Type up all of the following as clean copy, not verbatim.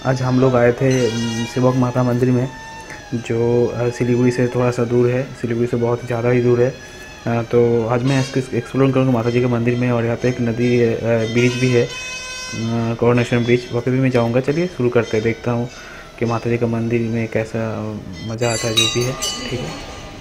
आज हम लोग आए थे शिवक माता मंदिर में, जो सिलीगुड़ी से थोड़ा सा दूर है, सिलीगुड़ी से बहुत ज़्यादा ही दूर है। तो आज मैं इसको एक्सप्लोर करूँगा माता जी के मंदिर में। और यहाँ पे एक नदी ब्रिज भी है, कोरोनेशन ब्रिज, वहाँ पे भी मैं जाऊँगा। चलिए शुरू करते हैं, देखता हूँ कि माता जी का मंदिर में कैसा मज़ा आता है, जो भी है। ठीक है।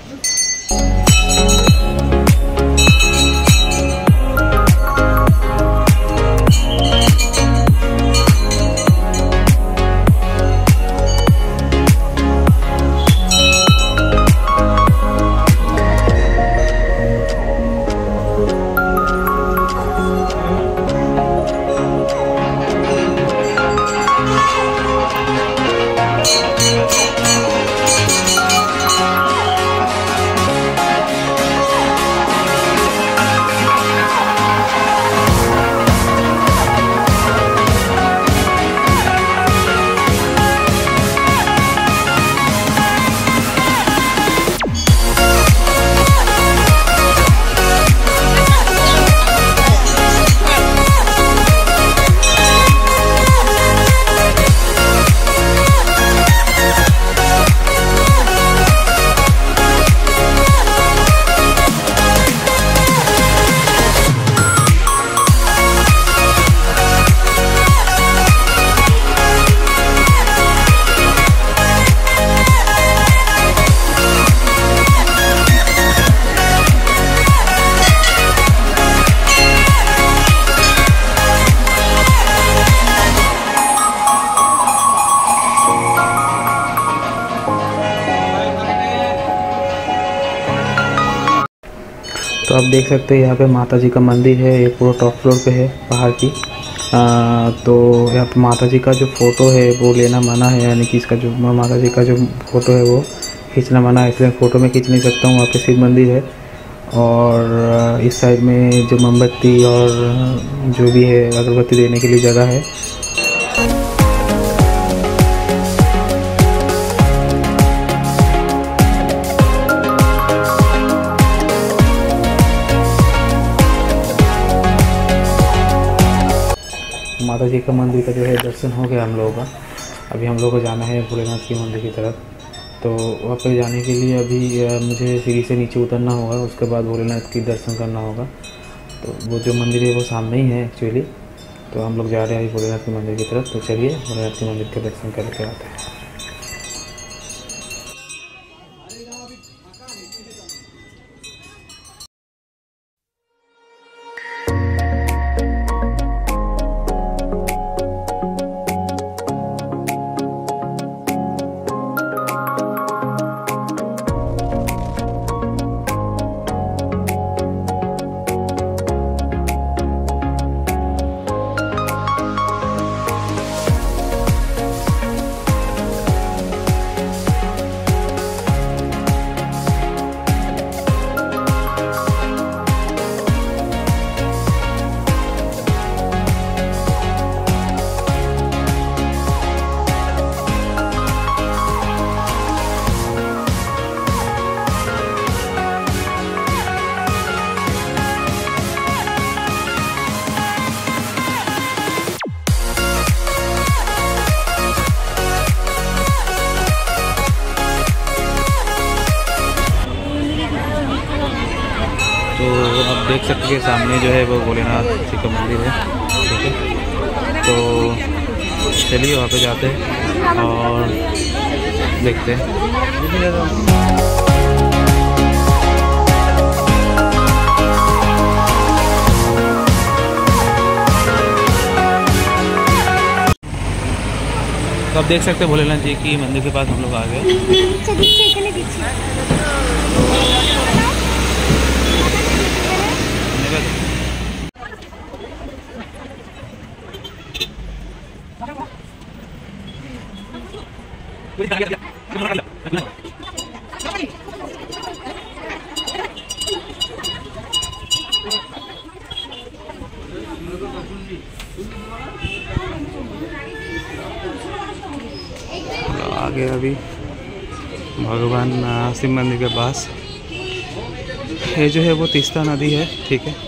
तो आप देख सकते हैं यहाँ पे माता जी का मंदिर है, ये पूरा टॉप फ्लोर पे है पहाड़ की। तो यहाँ पे माता जी का जो फ़ोटो है वो लेना मना है, यानी कि इसका जो माता जी का जो फ़ोटो है वो खींचना मना है, इसलिए फ़ोटो में खींच नहीं सकता हूँ। वहाँ पे शिव मंदिर है और इस साइड में जो मोमबत्ती और जो भी है अगरबत्ती देने के लिए जगह है। माता जी का मंदिर का जो है दर्शन हो गया हम लोगों का। अभी हम लोग को जाना है भोलेनाथ के मंदिर की तरफ। तो वहाँ पर जाने के लिए अभी मुझे सीढ़ी से नीचे उतरना होगा, उसके बाद भोलेनाथ की दर्शन करना होगा। तो वो जो मंदिर है वो सामने ही है एक्चुअली। तो हम लोग जा रहे हैं भोलेनाथ के मंदिर की तरफ। तो चलिए भोलेनाथ के मंदिर के दर्शन करके आते हैं। तो आप देख सकते हैं सामने जो है वो भोलेनाथ जी का मंदिर है। ठीक है, तो चलिए वहाँ पे जाते हैं और देखते हैं। तो आप देख सकते हैं भोलेनाथ जी की मंदिर के पास हम लोग आ गए। आगे अभी भगवान शिव मंदिर के पास ये जो है वो तीस्ता नदी है। ठीक है,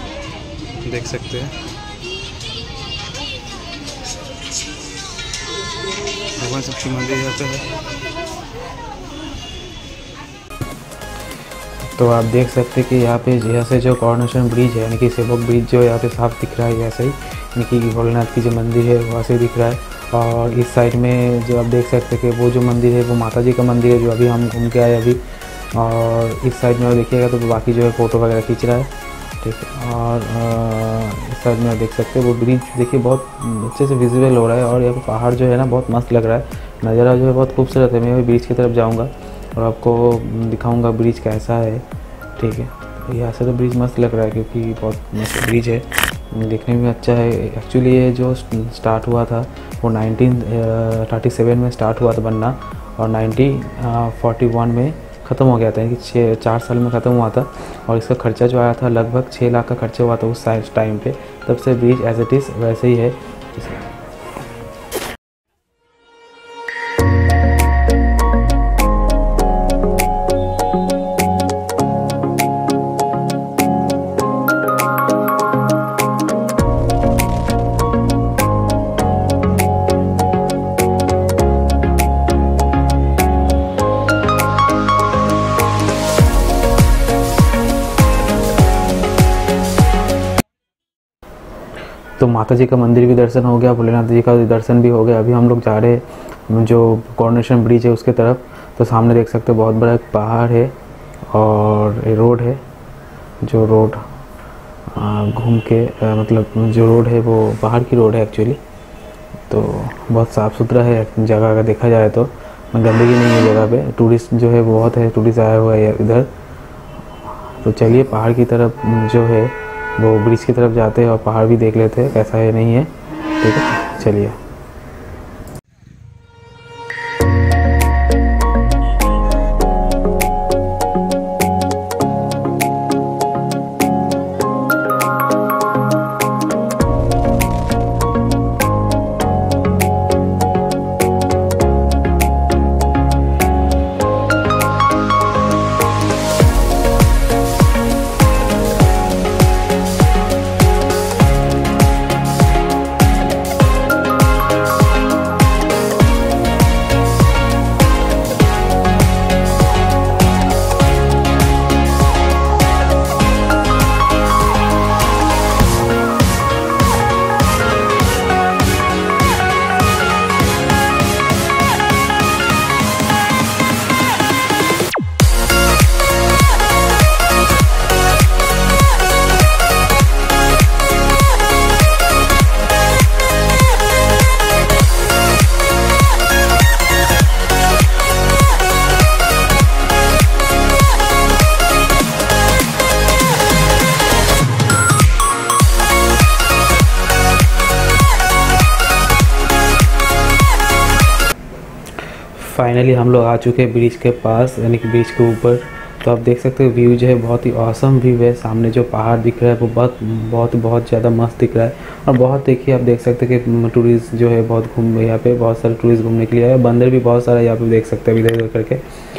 देख सकते हैं। भगवान शक्ति मंदिर यहाँ पे है। तो आप देख सकते हैं कि यहाँ से जो कोरोनेशन ब्रिज है यानी कि सेवक ब्रिज जो यहाँ पे साफ दिख रहा है, ऐसे ही यानी कि भोलेनाथ की जो मंदिर है वहाँ से दिख रहा है। और इस साइड में जो आप देख सकते हैं कि वो जो मंदिर है वो माता जी का मंदिर है जो अभी हम घूम के आए अभी। और इस साइड में देखिएगा तो बाकी जो है फ़ोटो वगैरह खींच रहा है, ठीक है। और इस साइड में आप देख सकते हैं वो ब्रिज देखिए बहुत अच्छे से विजिबल हो रहा है। और यहाँ पर पहाड़ जो है ना बहुत मस्त लग रहा है, नज़ारा जो है बहुत खूबसूरत है। मैं अभी ब्रिज की तरफ जाऊँगा और आपको दिखाऊंगा ब्रिज कैसा है, ठीक है। यहाँ से तो ब्रिज मस्त लग रहा है क्योंकि बहुत मस्त ब्रिज है, देखने में अच्छा है। एक्चुअली ये जो स्टार्ट हुआ था वो 1937 में स्टार्ट हुआ था बनना और 1941 में ख़त्म हो गया था, यानी कि 4 साल में ख़त्म हुआ था। और इसका खर्चा जो आया था लगभग 6 लाख का खर्चा हुआ था उस टाइम पे। तब से ब्रिज एज इट इज़ वैसे ही है। तो माता जी का मंदिर भी दर्शन हो गया, भोलेनाथ जी का दर्शन भी हो गया। अभी हम लोग जा रहे हैं जो कोरोनेशन ब्रिज है उसके तरफ। तो सामने देख सकते हो बहुत बड़ा एक पहाड़ है और ये रोड है, जो रोड घूम के मतलब जो रोड है वो पहाड़ की रोड है एक्चुअली। तो बहुत साफ़ सुथरा है जगह, अगर देखा जाए तो गंदगी नहीं है जगह पे। टूरिस्ट जो है वो बहुत है, टूरिस्ट आया हुआ है इधर। तो चलिए पहाड़ की तरफ जो है वो ब्रिज की तरफ जाते हैं और पहाड़ भी देख लेते हैं कैसा है नहीं है, ठीक है। चलिए फाइनली हम लोग आ चुके हैं ब्रिज के पास, यानी कि ब्रिज के ऊपर। तो आप देख सकते हो व्यू जो है बहुत ही ऑसम व्यू है। सामने जो पहाड़ दिख रहा है वो बहुत ज़्यादा मस्त दिख रहा है। और बहुत देखिए आप देख सकते हैं कि टूरिस्ट जो है बहुत यहाँ पे बहुत सारे टूरिस्ट घूमने के लिए आए। बंदर भी बहुत सारा यहाँ पे देख सकते हैं इधर उधर करके।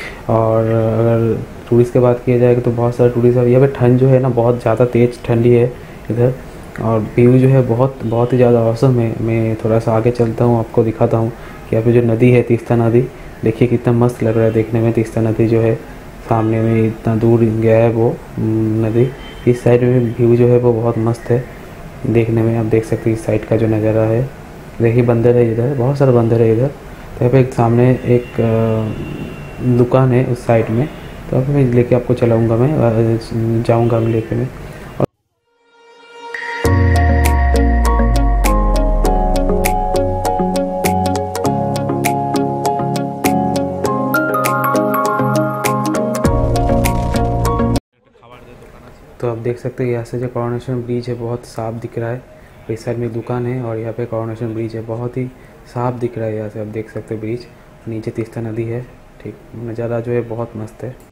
और अगर टूरिस्ट की बात किया जाएगा तो बहुत सारे टूरिस्ट है यहाँ पे। ठंड जो है ना बहुत ज़्यादा तेज़ ठंडी है इधर। और व्यू जो है बहुत ही ज़्यादा ऑसम है। मैं थोड़ा सा आगे चलता हूँ, आपको दिखाता हूँ कि यहाँ पे जो नदी है तीस्ता नदी, देखिए कितना मस्त लग रहा है देखने में। तीस्ता नदी जो है सामने में इतना दूर गया है वो नदी। इस साइड में व्यू जो है वो बहुत मस्त है देखने में। आप देख सकते हैं इस साइड का जो नज़ारा है, देखिए बंदर है इधर, बहुत सारे बंदर है इधर। तो यहाँ पे सामने एक दुकान है उस साइड में, तो अब मैं लेके आपको चलाऊँगा, मैं जाऊँगा लेके मैं। तो आप देख सकते हैं यहाँ से जो कोरोनेशन ब्रिज है बहुत साफ दिख रहा है। इस साइड में दुकान है और यहाँ पे कोरोनेशन ब्रिज है, बहुत ही साफ दिख रहा है। यहाँ से आप देख सकते हैं ब्रिज, नीचे तीस्ता नदी है, ठीक। नज़ारा जो है बहुत मस्त है।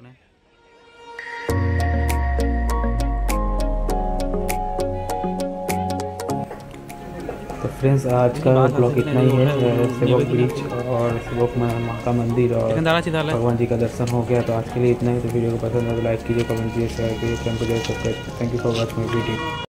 तो फ्रेंड्स आज का ब्लॉग इतना ही है। सेवक ब्रिज और सेवक माँ का मंदिर और भगवान जी का दर्शन हो गया। तो आज के लिए इतना ही। तो वीडियो को पसंद है तो लाइक कीजिए, कमेंट कीजिए, शेयर कीजिए, चैनल को subscribe. Thank you for watching my video.